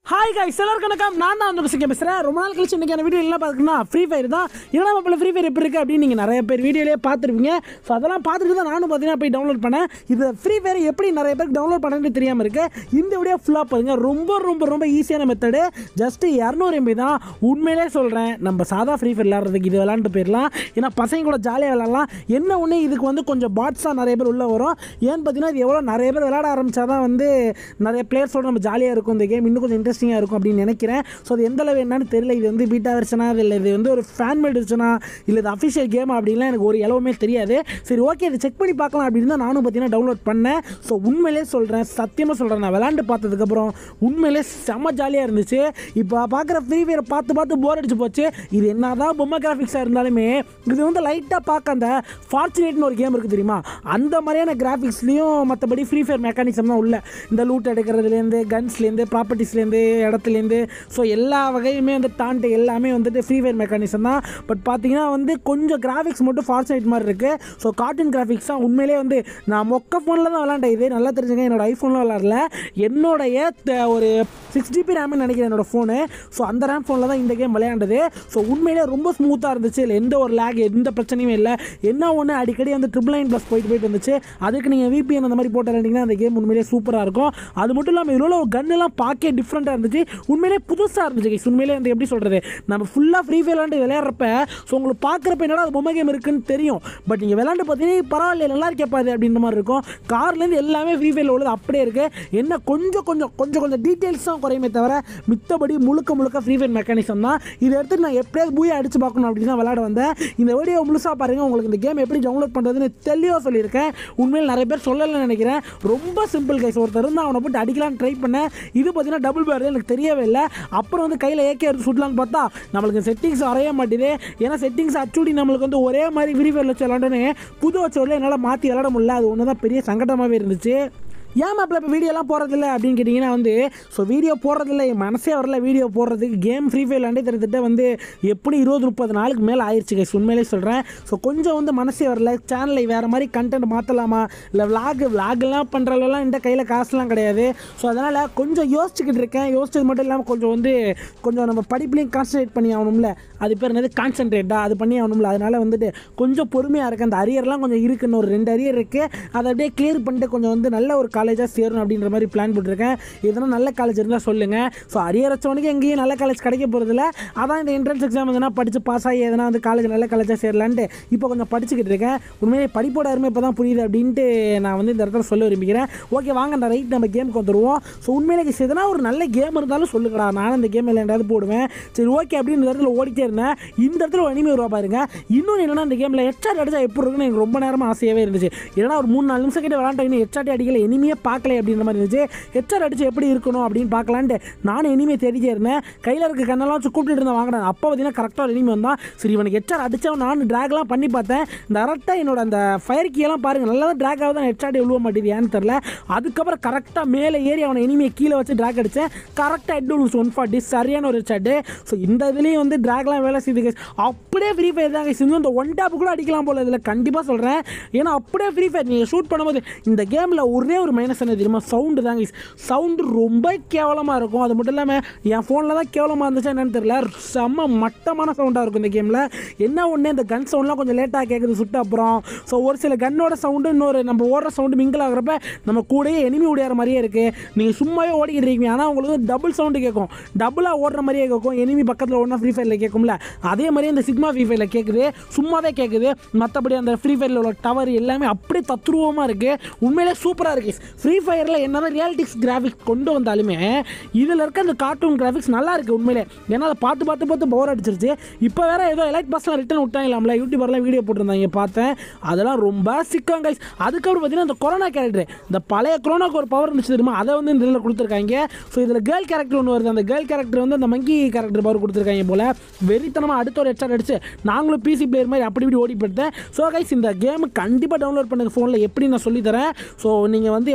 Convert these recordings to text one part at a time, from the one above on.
Hi guys, எல்லாருக்கும் வணக்கம். நான் தான் வந்து பேசுகிறேன். ரொம்ப நாள் கழிச்சு இன்றைக்கி வீடியோ என்ன பார்த்துக்கினா ஃப்ரீ ஃபயர் தான். என்னடா மாப்பிள்ள ஃப்ரீ ஃபயர் எப்படி இருக்குது அப்படின்னு நீங்கள் நிறைய பேர் வீடியோலேயே பார்த்துருப்பீங்க. ஸோ அதெல்லாம் பார்த்துட்டு தான் நானும் பார்த்தீங்கன்னா போய் டவுன்லோட் பண்ணேன். இது ஃப்ரீ ஃபயர் எப்படி நிறைய பேருக்கு டவுன்லோட் பண்ணணும்னு தெரியாமல் இருக்குது. இந்த வீடியோ ஃபுல்லாக பாருங்கள். ரொம்ப ரொம்ப ரொம்ப ஈஸியான மெத்தடு. ஜஸ்ட்டு 200 MB தான். உண்மையிலே சொல்கிறேன், நம்ம சாதா ஃப்ரீ ஃபயர் விளாட்றதுக்கு இது விளாண்டு போயிடலாம். ஏன்னா பசங்க கூட ஜாலியாக விளாட்லாம். என்ன ஒன்று, இதுக்கு வந்து கொஞ்சம் பாட்ஸாக நிறைய பேர் உள்ளே வரும். ஏன்னு பார்த்தீங்கன்னா இது எவ்வளோ நிறைய பேர் விளாட ஆரம்பித்தா தான் வந்து நிறைய பிளேயர்ஸோட நம்ம ஜாலியாக இருக்கும். இந்த கேம் இன்னும் கொஞ்சம் இன்ட்ரெஸ்டிங்காக இருக்கும் அப்படின்னு நினைக்கிறேன். ஸோ அது எந்த அளவு என்னன்னு தெரியல. இது வந்து பீட்டா வெர்ஷனா, இல்லை இது வந்து ஒரு ஃபேன் மேட் வெர்ஷனா, இல்லை இது அஃபிஷியல் கேம் அப்படின்லாம் எனக்கு ஒரு எளவுமே தெரியாது. சரி, ஓகே, இதை செக் பண்ணி பார்க்கலாம் அப்படின்னு தான் நானும் பார்த்தீங்கன்னா டவுன்லோட் பண்ணேன். ஸோ உண்மையிலே சொல்கிறேன், சத்தியமாக சொல்கிறேன், நான் விளாண்டு பார்த்ததுக்கப்புறம் உண்மையிலே செம்ம ஜாலியாக இருந்துச்சு. இப்போ பார்க்குற ஃப்ரீ ஃபயரை பார்த்து போர் அடிச்சு போச்சு. இது என்ன தான் பொம்மை கிராஃபிக்ஸாக இருந்தாலுமே இது வந்து லைட்டாக பார்க்க அந்த ஃபார்ச்சுனேட்னு ஒரு கேம் இருக்குது தெரியுமா, அந்த மாதிரியான கிராஃபிக்ஸ்லேயும் மற்றபடி ஃப்ரீ ஃபயர் மெக்கானிசம் தான் உள்ள. இந்த லூட் எடுக்கிறதுலேருந்து, கன்ஸ்லேருந்து, ப்ராப்பர்ட்டிஸ்லேருந்து, இடத்துலேருந்து, ஸோ எல்லா வகையுமே வந்து டான்ட்டு எல்லாமே வந்துட்டு ஃப்ரீ ஃபயர் மெக்கானிசம் தான். பட் பார்த்தீங்கன்னா வந்து கொஞ்சம் கிராஃபிக்ஸ் மட்டும் ஃபார்ச்சுனேட் மாதிரி இருக்குது. ஸோ கார்ட்டூன் கிராஃபிக்ஸ் தான். உண்மையிலே வந்து நான் மொக்க ஃபோனில் தான் விளாண்டேன். இது நல்லா தெரிஞ்சுங்க, என்னோட ஐஃபோனில் விளாடல. என்னுடைய ஒரு 6 GB ரேம்னு நினைக்கிறேன் என்னோட ஃபோனு. ஸோ அந்த ரேம் ஃபோனில் தான் இந்த கேம் விளையாண்டது. ஸோ உண்மையிலே ரொம்ப ஸ்மூத்தாக இருந்துச்சு. இல்லை எந்த ஒரு லேக், எந்த பிரச்சனையும் இல்லை. என்ன ஒன்று, அடிக்கடி வந்து 999+ போயிட்டு வந்துச்சு. அதுக்கு நீங்கள் VPN அந்த மாதிரி போட்டு விளாண்டிங்கன்னா அந்த கேம் உண்மையிலே சூப்பராக இருக்கும். அது மட்டும் இல்லாமல் இதில் உள்ள கன்னெல்லாம் பார்க்க டிஃப்ரெண்ட்டாக இருந்துச்சு. உண்மையிலே புதுசாக இருந்துச்சு. உண்மையிலே வந்து எப்படி சொல்கிறது, நம்ம ஃபுல்லாக ஃப்ரீ ஃபயர் விளாண்டு விளையாடுறப்ப ஸோ உங்களுக்கு பார்க்குறப்ப என்னடா அது பொம்மை கேம் இருக்குன்னு தெரியும். பட் நீங்கள் விளாண்டு பார்த்தீங்கன்னா பரவாயில்ல, நல்லா இருக்கேப்பாது அப்படின்ற மாதிரி இருக்கும். கார்லேருந்து எல்லாமே ஃப்ரீ ஃபயரில் உள்ளது அப்படியே இருக்குது. என்ன கொஞ்சம் டீட்டெயில்ஸ் தான் குறையுமே தவிர மித்தபடி முழுக்க ஃப்ரீ ஃபயர் மெக்கானிசம் தான். இதை எடுத்து நான் எப்படியாவது பூயா அடிச்சு பார்க்கணும் அப்படின்னு தான் விளாட வந்தேன். இந்த வீடியோ முழுசாக பாருங்கள். உங்களுக்கு இந்த கேம் எப்படி டவுன்லோட் பண்ணுறதுன்னு தெளிவாக சொல்லியிருக்கேன். உண்மையில் நிறைய பேர் சொல்லலைன்னு நினைக்கிறேன். ரொம்ப சிம்பிள் கைஸ். ஒருத்தர் இருந்து அவனை போட்டு அடிக்கலான்னு ட்ரை பண்ணேன். இது பார்த்தீங்கன்னா டபுள் பேர் எனக்கு தெரியவே இல்லை. அப்புறம் வந்து கையில் ஏகே எடுத்து சுட்டலான்னு பார்த்தா நம்மளுக்கு செட்டிங்ஸ் வரைய மாட்டேது. ஏன்னா செட்டிங்ஸ் அச்சுடி நம்மளுக்கு வந்து ஒரே மாதிரி ஃப்ரீ ஃபயரில் வச்சு விளாண்டோன்னே புது வச்சோட என்னால் மாற்றி விளாட முடியல. அது ஒன்று தான் பெரிய சங்கடமாகவே இருந்துச்சு. ஏன் மாப்பிள்ள இப்போ வீடியோலாம் போடுறதில்ல அப்படின்னு கேட்டிங்கன்னா வந்து ஸோ வீடியோ போடுறதில்ல, என் மனசே வரல வீடியோ போடுறதுக்கு. கேம் ஃப்ரீ ஃபயர் விளாண்டே கிட்டத்தட்ட வந்து எப்படி 20-30 நாளுக்கு மேலே ஆயிடுச்சு கைஸ். உண்மையிலே சொல்கிறேன். ஸோ கொஞ்சம் வந்து மனசே வரல. சேனலை வேறு மாதிரி கண்டென்ட் மாற்றலாமா, இல்லை விளாக்லாம் பண்ணுறதுலாம் இந்த கையில் காசுலாம் கிடையாது. ஸோ அதனால் கொஞ்சம் யோசிச்சுக்கிட்டு இருக்கேன். யோசிச்சது மட்டும் இல்லாமல் கொஞ்சம் நம்ம படிப்புலையும் கான்சன்ட்ரேட் பண்ணி ஆகணும்ல. அது பேர் என்னது, கான்சன்ட்ரேட்டாக அது பண்ணி ஆகணும்ல. அதனால் வந்துட்டு கொஞ்சம் பொறுமையாக இருக்குது. அந்த அரியர்லாம் கொஞ்சம் இருக்குன்னு ஒரு 2 அரியர் இருக்குது. அதை அப்படியே கிளியர் பண்ணிட்டு கொஞ்சம் வந்து நல்ல ஒரு காலேஜாக சேரணும் அப்படின்ற மாதிரி பிளான் போட்டிருக்கேன். இதெல்லாம் நல்ல காலேஜ் இருந்தால் சொல்லுங்கள். ஸோ அரியர் வச்சவனுக்கு எங்கேயும் நல்ல காலேஜ் கிடைக்க போகிறதில்ல. அதான் இந்த என்ட்ரன்ஸ் எக்ஸாம் எதனா படித்து பாஸ் ஆகி எதனா வந்து நல்ல காலேஜாக சேரலான்ட்டு இப்போ கொஞ்சம் படிச்சுக்கிட்டு இருக்கேன். உண்மையிலே படிப்போட அருமை இப்போ தான் புரியுது அப்படின்ட்டு நான் வந்து இந்த இடத்துல சொல்ல விரும்புகிறேன். ஓகே, வாங்க அந்த ரைட் நம்ம கேமுக்கு வந்துடுவோம். ஸோ உண்மையிலே எதனா ஒரு நல்ல கேம் இருந்தாலும் சொல்லுங்கடா, நானும் இந்த கேம் விளையாண்டாவது போடுவேன். சரி, ஓகே அப்படின்னு இந்த இடத்துல ஓடிட்டே இருந்தேன். இந்த இடத்துல ஒரு அனிமே வருவா பாருங்க. இன்னொன்று என்னன்னா, இந்த கேமில் ஹெட்ஷாட் அடிச்சா எப்படி இருக்குன்னு எனக்கு ரொம்ப நேரமாக ஆசையாகவே இருந்துச்சு. ஏன்னா ஒரு 3-4 நிமிஷம் கிட்ட விளாண்டா ஹெட்ஷாட் அடிக்கல, எனிமையே பார்க்கல அப்படின்ற மாதிரி இருந்துச்சு. ஹெட்ஷாட் அடிச்சு எப்படி இருக்கணும் அப்படின்னு பார்க்கலான்ட்டு நானும் எனிமே தேடிட்டே இருந்தேன். கையில் இருக்க கண்ணெல்லாம் வச்சு கூப்பிட்டு இருந்தேன் வாங்கினேன். அப்போ பார்த்தீங்கன்னா கரெக்டாக ஒரு எனிமே வந்தான். சரி, இவனுக்கு ஹெட்ஷாட் அடித்தவன் நான் ட்ராக்லாம் பண்ணி பார்த்தேன். கரெக்டாக என்னோட அந்த ஃபயர் கீயெல்லாம் பாருங்கள், நல்லா தான் ட்ராக் ஆகுது. ஹெட்ஷாட் எவ்வளோ மாட்டேது ஏன்னு தெரில. அதுக்கப்புறம் கரெக்டாக மேலே ஏறி அவனை எனிமையை கீழே வச்சு ட்ராக் அடித்தேன். கரெக்டாக ஹெட் 140 சரியான ஒரு ஹெட்ஷாட்டு. ஸோ இந்த இதுலேயும் வந்து ட்ராக்லாம் வேலை செய்யுது. அப்படியே ஃப்ரீ ஃபயர் தான் கைஸ். இன்னும் இந்த 1 டேப் கூட அடிக்கலாம் போல இதில் கண்டிப்பாக சொல்கிறேன். ஏன்னா அப்படியே ஃப்ரீ ஃபயர் நீங்கள் ஷூட் பண்ணும்போது இந்த கேமில் ஒரே ஒரு மைனஸ் என்ன தெரியுமா, சவுண்டு தான் கைஸ். சவுண்டு ரொம்ப கேவலமாக இருக்கும். அது மட்டும் இல்லாமல் என் ஃபோனில் தான் கேவலமாக இருந்துச்சா என்னன்னு தெரியல, செம்ம மட்டமான சவுண்டாக இருக்கும் இந்த கேமில். என்ன ஒன்று, இந்த கன் சவுண்ட்லாம் கொஞ்சம் லேட்டாக கேட்குது சுட்டு அப்புறம். ஸோ ஒரு சில கன்னோட சவுண்டு இன்னொரு நம்ம ஓடுற சவுண்டு மிங்கிள் ஆகிறப்ப நம்ம கூடயே எனிமி ஓடியார மாதிரியே இருக்குது. நீங்கள் சும்மாவே ஓடிக்கிட்டு இருக்கீங்க, ஆனால் உங்களுக்கு டபுள் சவுண்டு கேட்கும். டபுளாக ஓடுற மாதிரியே கேட்கும். எனிமி பக்கத்தில் ஓடினா ஃப்ரீ ஃபயரில் கேட்கும்ல, அதே மாதிரியே இந்த சிக்மா ஃப்ரீ ஃபயரில் கேட்குது. சும்மாவே கேட்குது. மற்றபடி அந்த ஃப்ரீ ஃபயரில் உள்ள டவர் எல்லாமே அப்படியே தத்ரூபமாக இருக்குது. உண்மையிலே சூப்பராக இருக்குது. ஃப்ரீ ஃபயரில் என்னதான் ரியாலிட்டிக்ஸ் கிராஃபிக்ஸ் கொண்டு வந்தாலுமே இதில் இருக்க அந்த கார்ட்டூன் கிராஃபிக்ஸ் நல்லா இருக்குது உண்மையிலே. ஏன்னா அதை பார்த்து போர் அடிச்சிருச்சு. இப்போ வேறு ஏதோ எலைட் பாஸ்லாம் ரிட்டன் விட்டாங்களாம்ல, யூடியூபர்லாம் வீடியோ போட்டிருந்தாங்க பார்த்தேன். அதெல்லாம் ரொம்ப சிக்கம் கைஸ். அதுக்கப்புறம் பார்த்தீங்கன்னா இந்த கொரோனா கேரக்டர், இந்த பழைய கொரோனாக்கு ஒரு பவர் இருந்துச்சு தெரியுமா, அதை வந்து இந்த இதில் கொடுத்துருக்காங்க. ஸோ இதில் கேர்ள் கேரக்டர் ஒன்று வருது. அந்த கேர்ள் கேரக்டர் வந்து அந்த மங்கி கேரக்டர் பவர் கொடுத்துருக்காங்க போல். வெறித்தனமாக அடுத்த ஒரு ஹெட்ஷாட் அடிச்சு நாங்களும் PC பிளேயர் மாதிரி அப்படி இப்படி ஓடி போட்டேன். ஸோ கைஸ், இந்த கேமு கண்டிப்பாக டவுன்லோட் பண்ணுங்கள் ஃபோனில். எப்படி நான் சொல்லித்தரேன். ஸோ நீங்கள் வந்து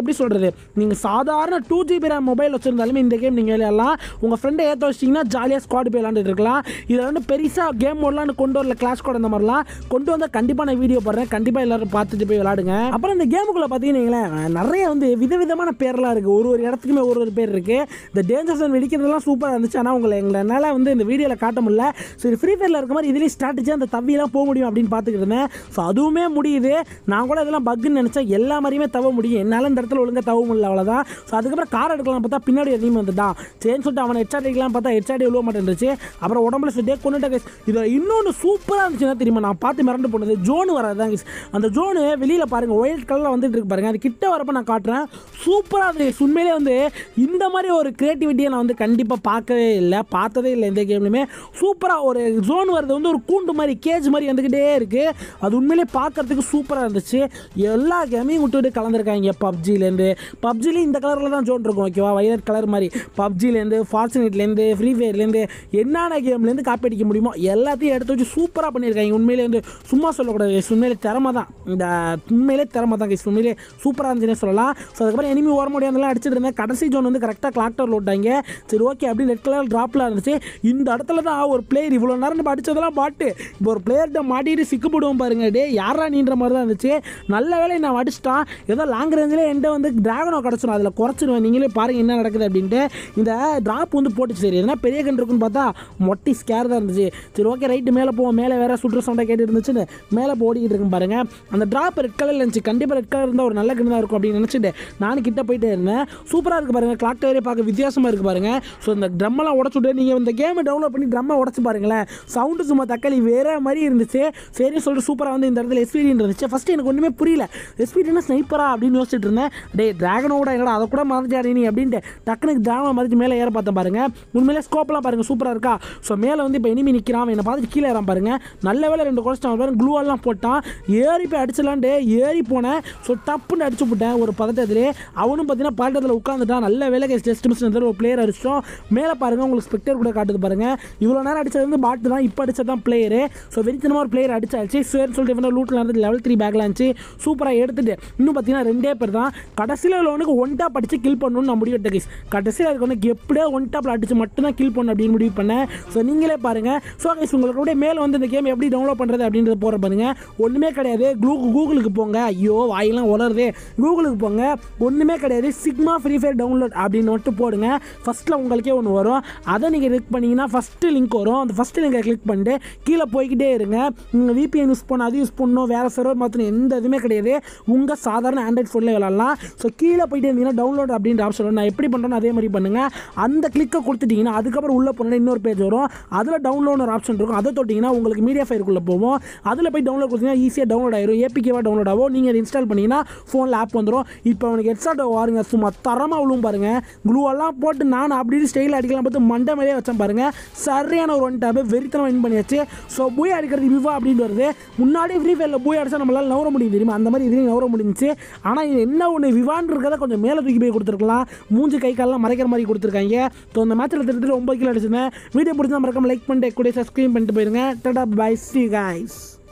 எப்படி சொல்கிறது, நீங்கள் சாதாரண 2GB RAM மொபைல் வச்சுருந்தாலுமே இந்த கேம் நீங்கள் விளையாடலாம். உங்கள் ஃப்ரெண்டை ஏற்ற வச்சிட்டிங்கன்னா ஜாலியாக ஸ்குவாட் போய் விளாண்டுட்டு இருக்கலாம். இதில் வந்து பெருசாக கேம் மோட்லாம் கொண்டு வரல, கிளாஸ் ஸ்குவாட் அந்த மாதிரிலாம் கொண்டு வந்தால் கண்டிப்பாக நான் வீடியோ போடுறேன், கண்டிப்பாக எல்லோரும் பார்த்துட்டு போய் விளாடுங்க. அப்புறம் இந்த கேமுக்குள்ளே பார்த்தீங்கன்னா நிறைய வந்து விதவிதமான பேர்லாம் இருக்குது, ஒரு இடத்துக்குமே ஒரு பேர் இருக்குது. இந்த டேஞ்சர் ஜோன் வெடிக்கிறதுலாம் சூப்பராக இருந்துச்சு. ஆனால் எங்களால் வந்து இந்த வீடியோவில் காட்ட முடியல. சரி, ஃப்ரீ ஃபயரில் இருக்க மாதிரி இதுலேயும் ஸ்ட்ராட்டஜி அந்த தவியெல்லாம் போக முடியும் அப்படின்னு பார்த்துக்கிட்டு இருந்தேன். ஸோ அதுவுமே முடியுது. நான் கூட இதெல்லாம் பக்குன்னு நினச்சேன், எல்லா மாதிரியுமே தவ முடியும். என்னால் இந்த இடத்துல ஒழுங்காக தவ முடியல, அவ்வளோதான். ஸோ அதுக்கப்புறம் கார் எடுக்கலாம் பார்த்தா பின்னாடி எதையும் வந்துட்டான். சரின்னு சொல்லிட்டு அவனை ஹெட்ஷாட் அடிக்கலாம் பார்த்தா ஹெட்ஷாட் விழுவ மாட்டேன்ருச்சு. அப்புறம் உடம்புல சுட்டே கொண்டுட்டு இதில் இன்னொன்று சூப்பராக இருந்துச்சுன்னா தெரியுமா, நான் பார்த்து மிரண்டு போனது ஜோனு வராதுதான். அந்த ஜோனு வெளியில் பாருங்கள், ஒயிட் கலரில் வந்துட்டு இருக்கு பாருங்கள். அது கிட்ட வரப்போ நான் காட்டுறேன், சூப்பராக இருந்துச்சு. உண்மையிலே வந்து இந்த மாதிரி ஒரு கிரியேட்டிவிட்டியை நான் வந்து கண்டிப்பாக பார்த்ததே இல்லை இந்த கேம்லையுமே. சூப்பராக ஒரு ஜோன் வருது வந்து ஒரு கூண்டு மாதிரி, கேஜ் மாதிரி வந்துக்கிட்டே இருக்குது. அது உண்மையிலே பார்க்குறதுக்கு சூப்பராக இருந்துச்சு. எல்லா கேமையும் விட்டுவிட்டு கலந்துருக்காங்க. பப்ஜிலேயும் இந்த கலரில் தான் ஜோன் இருக்கும், ஓகேவா, வயலட் கலர் மாதிரி. பப்ஜிலேருந்து, ஃபார்ச்சுனேட்லேருந்து, ஃப்ரீ ஃபயர்லேருந்து, என்னென்ன கேம்லேருந்து காப்பி அடிக்க முடியுமோ எல்லாத்தையும் எடுத்து வச்சு சூப்பராக பண்ணியிருக்காங்க. உண்மையிலே வந்து சும்மா சொல்லக்கூடாது, உண்மையிலே திறமை தான். இந்த உண்மையிலே திறமை தான், உண்மையிலே சூப்பராக இருந்துச்சுன்னு சொல்லலாம். ஸோ அதுக்கப்புறம் எனிமி ஓர முடியாதெல்லாம் அடிச்சுட்டு இருந்தேன். கடைசி ஜோன் வந்து கரெக்டாக கிளாக் டவர் விட்டாங்க. சரி, ஓகே அப்படின்னு ரெட் கலர் ட்ராப்பில் இருந்துச்சு. இந்த இடத்துல தான் ஒரு பிளேயர் இவ்வளோ நேரம் நம்ம அடித்ததெல்லாம் பாட்டு இப்போ ஒரு பிளேயர்கிட்ட மாட்டிட்டு சிக்கப்படுவோம் பாருங்க. டே யாரா நீன்ற மாதிரி தான் இருந்துச்சு. நல்ல வேலை நான் அடிச்சிட்டான். ஏதோ லாங் ரேஞ்சில் என்கிட்ட வந்து டிராகனோ கிடச்சிடும், அதில் குறைச்சிடுவேன். நீங்களே பாருங்கள் என்ன நடக்குது அப்படின்ட்டு. இந்த ட்ராப் வந்து போட்டுச்சு. சரி, எதனா பெரிய கன் இருக்குன்னு பார்த்தா மொட்டி ஸ்கேர் தான் இருந்துச்சு. சரி, ஓகே ரைட்டு மேலே போவோம். மேலே வேறு சுற்று சவுண்டாக கேட்டு இருந்துச்சுன்னு மேலே ஓடிக்கிட்டு இருக்கும் பாருங்க. அந்த ட்ராப் ரெட் கலரில் இருந்துச்சு. கண்டிப்பாக ரெட் கலர் இருந்தால் ஒரு நல்ல கன் தான் இருக்கும் அப்படின்னு நினச்சிட்டு நானும் கிட்ட போயிட்டே இருந்தேன். சூப்பராக இருக்குது பாருங்கள், கிளாக் டவரே பார்க்க வித்தியாசமாக இருக்குது பாருங்கள். ஸோ இந்த ட்ரம்மெல்லாம் உடச்சுட்டு நீங்கள் இந்த கேமை டவுன்லோட் பண்ணி ட்ரம்மை உடச்சு பாருங்களேன். சவுண்டு சும்மா தக்காளி வேறு மாதிரி இருந்துச்சு. சரி சொல்லிட்டு சூப்பராக வந்து இந்த இடத்துல எஸ்பிடின்னு இருந்துச்சு. ஃபஸ்ட்டு எனக்கு ஒன்றுமே புரியல, எஸ்பிடினா ஸ்னைப்பரா அப்படின்னு யோசிச்சுட்டு இருந்தேன். டே டிராகனோட எங்கடா அதை கூட மறந்துச்சாடி நீ அப்படின்ட்டு டக்குனுக்கு டிராகனை மறைச்சு மேலே ஏற பார்த்தேன் பாருங்கள். உண்மையிலே ஸ்கோப்லாம் பாருங்கள் சூப்பராக இருக்கா. ஸோ மேலே வந்து இப்போ எனிமி நிற்கிறான், என்னை பார்த்துட்டு கீழே ஏறான் பாருங்கள். நல்ல வேலை 2 குறைச்சிட்டான் பாருங்க. க்ளூவெல்லாம் போட்டான், ஏறி போய் அடிச்சலான்ட்டு ஏறி போனேன். ஸோ டப்புன்னு அடிச்சு விட்டேன் ஒரு பதட்டத்திலே. அவனும் பார்த்தீங்கன்னா பாட்டத்தில் உட்காந்துட்டான். நல்ல வேலை ஜஸ்ட் மிஸ் ஒரு பிளேயர் அடிச்சிட்டோம். மேலே பாருங்கள், உங்களுக்கு ஸ்பெக்டர் கூட காட்டுது பாருங்கள். இவ்வளோ நேரம் அடிச்சது வந்து பாட்டு தான், இப்போ அடிச்சது தான் பிளேயரு. ஸோ வெறித்தனமாக ஒரு பிளேயர் அடிச்சாச்சு. சரின்னு சொல்லிட்டு இவன் லூட்டில் இருந்து லெவல் 3 பேக்கில் இருந்துச்சு. சூப்பராக எடுத்துட்டு இன்னும் பார்த்தீங்கன்னா 2 பேர் தான். கடைசியில் உள்ளவனுக்கு 1 டாப் அடிச்சு கில் பண்ணணும்னு நான் முடிவு எடுத்தேன். கடைசியில் இருக்கவனுக்கு எப்படியோ 1 டாப்பில் அடிச்சு மட்டும் தான் கில் பண்ணணும் அப்படின்னு முடிவு பண்ணேன். ஸோ நீங்களே பாருங்கள். ஸோ உங்களுக்கு கூட மேலே வந்து இந்த கேம் எப்படி டவுன்லோட் பண்ணுறது அப்படின்றத போகிற பாருங்க. ஒன்றுமே கிடையாது, கூகுளுக்கு போங்க. ஐயோ வாயெல்லாம் உலருது. கூகுளுக்கு போங்க, ஒன்றுமே கிடையாது. சிக்மா ஃப்ரீ ஃபயர் டவுன்லோட் அப்படின்னு மட்டும் போடுங்க. ஃபஸ்ட்டில் உங்களுக்கே ஒன்று வரும், அதை நீங்கள் கிளிக் பண்ணிங்கன்னா ஃபஸ்ட்டு லிங்க் வரும். அந்த ஃபஸ்ட்டு லிங்கை கிளிக் பண்ணிட்டு கீழே போய்கிட்டே இருங்க. நீங்கள் VPN யூஸ் பண்ண, அது யூஸ் பண்ணணும், வேறு சர்வர் மாற்றணும், எந்த இதுவுமே கிடையாது. உங்கள் சாதாரண ஆண்ட்ராய்ட் ஃபோனில் விளாட்லாம். ஸோ கீழே போய்ட்டு இருந்தீங்கன்னா டவுன்லோட் அப்படின்ற ஆப்ஷன் வரும். நான் எப்படி பண்ணுறேன்னு அதே மாதிரி பண்ணுங்கள். அந்த கிளிக்கை கொடுத்துட்டிங்கன்னா அதுக்கப்புறம் உள்ளே போனால் இன்னொரு பேஜ் வரும். அதில் டவுன்லோட் ஒரு ஆப்ஷன் இருக்கும். அதை தொட்டிங்கன்னா உங்களுக்கு மீடியா ஃபைலுக்குள்ளே போவோம். அதில் போய் டவுன்லோட் கொடுத்தீங்கன்னா ஈஸியாக டவுன்லோட் ஆயிரும். ஏபிகேவாக டவுன்லோட் ஆகும். நீங்கள் அதை இன்ஸ்டால் பண்ணிங்கன்னா ஃபோனில் ஆப் வந்துடும். இப்போ அவனுக்கு ஹெட்ஷாட் வாருங்க, சும்மா தரமாக விழுவும் பாருங்கள். க்ளூவெல்லாம் போட்டு நான் அப்படி ஸ்டைல் அடிக்கலாம் பார்த்து மண்டை மேலே வச்சேன் பாருங்கள். சரியான ஒரு 1 டாப் வெறித்தனம் வின் பண்ணியாச்சு. ஸோ பூய் அடிக்கிறது விவா அப்படின்னு வருது. முன்னாடி ஃப்ரீ ஃபயரில் பூய் அடிச்சா நம்மளால் நவர முடியும் தெரியுமா, அந்த மாதிரி இதுலேயும் நவர முடிஞ்சிச்சு. ஆனால் இது என்ன ஒன்று, விவான் இருக்கிறத கொஞ்சம் மேலே தூக்கி போய் கொடுத்துருக்கலாம். மூஞ்சி கை காலெல்லாம் மறைக்கிற மாதிரி கொடுத்துருக்காங்க. ஸோ அந்த மேட்ச்சில் திருட்டு 9 கிலோ அடிச்சிருந்தேன். வீடியோ பிடிச்சா மறக்காம லைக் பண்ணிட்டு கூட சப்ஸ்கிரைப் பண்ணிட்டு போயிருங்க. Tata bye, see you guys.